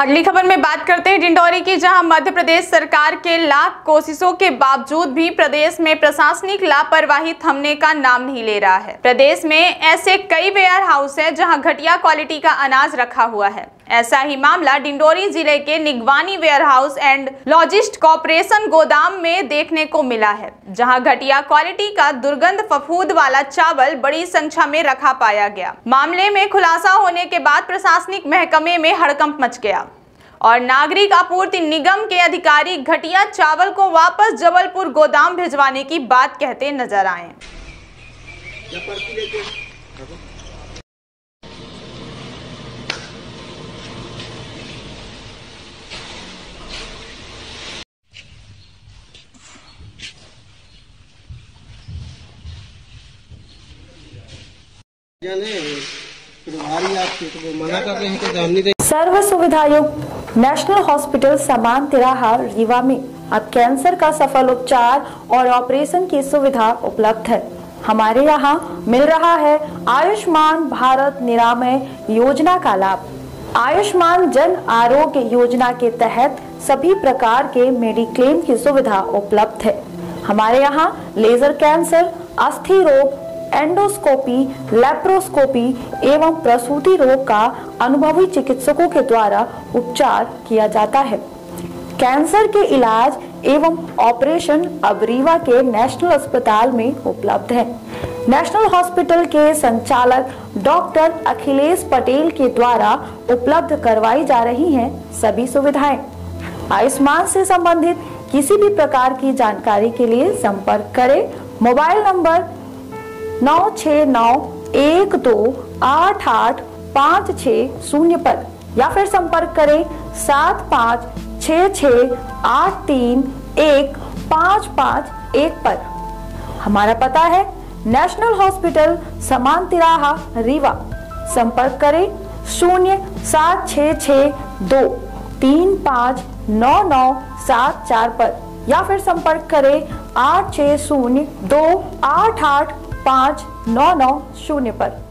अगली खबर में बात करते हैं डिंडौरी की, जहां मध्य प्रदेश सरकार के लाख कोशिशों के बावजूद भी प्रदेश में प्रशासनिक लापरवाही थमने का नाम नहीं ले रहा है। प्रदेश में ऐसे कई वेयर हाउस है जहां घटिया क्वालिटी का अनाज रखा हुआ है। ऐसा ही मामला डिंडौरी जिले के Nigwani warehouse and logistics corporation गोदाम में देखने को मिला है, जहां घटिया क्वालिटी का दुर्गंध फफूंद वाला चावल बड़ी संख्या में रखा पाया गया। मामले में खुलासा होने के बाद प्रशासनिक महकमे में हड़कंप मच गया और नागरिक आपूर्ति निगम के अधिकारी घटिया चावल को वापस जबलपुर गोदाम भिजवाने की बात कहते नजर आए। सर्व सुविधा युक्त नेशनल हॉस्पिटल समान तिराहा रीवा में अब कैंसर का सफल उपचार और ऑपरेशन की सुविधा उपलब्ध है। हमारे यहाँ मिल रहा है आयुष्मान भारत निरामय योजना का लाभ। आयुष्मान जन आरोग्य योजना के तहत सभी प्रकार के मेडिक्लेम की सुविधा उपलब्ध है। हमारे यहाँ लेजर कैंसर, अस्थि रोग, एंडोस्कोपी, लेप्रोस्कोपी एवं प्रसूति रोग का अनुभवी चिकित्सकों के द्वारा उपचार किया जाता है। कैंसर के इलाज एवं ऑपरेशन अब रीवा के नेशनल अस्पताल में उपलब्ध है। नेशनल हॉस्पिटल के संचालक डॉक्टर अखिलेश पटेल के द्वारा उपलब्ध करवाई जा रही हैं सभी सुविधाएं। आयुष्मान से संबंधित किसी भी प्रकार की जानकारी के लिए संपर्क करें मोबाइल नंबर 9691288560 पर या फिर संपर्क करें 7566831551 पर। हमारा पता है नेशनल हॉस्पिटल समान तिराहा रीवा। संपर्क करें 07662359974 पर या फिर संपर्क करें 8602885990 पर।